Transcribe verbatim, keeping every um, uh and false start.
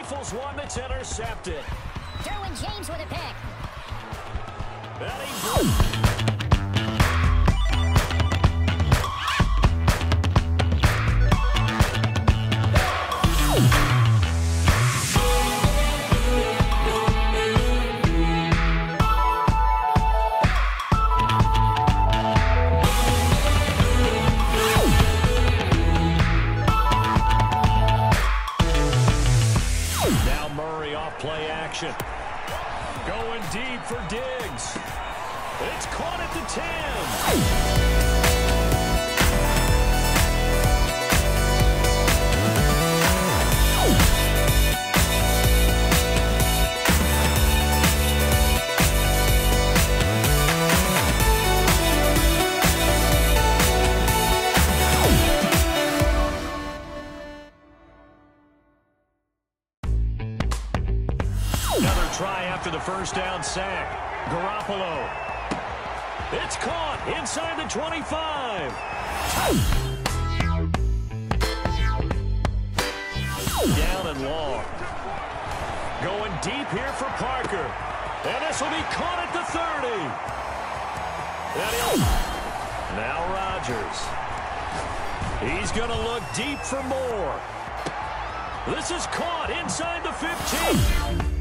rifles one that's intercepted. Derwin James with a pick. And he play action. Going deep for Diggs. It's caught at the ten. Another try after the first down sack. Garoppolo. It's caught inside the twenty-five. Down and long. Going deep here for Parker. And this will be caught at the thirty. Now Rodgers. He's going to look deep for more. This is caught inside the fifteen.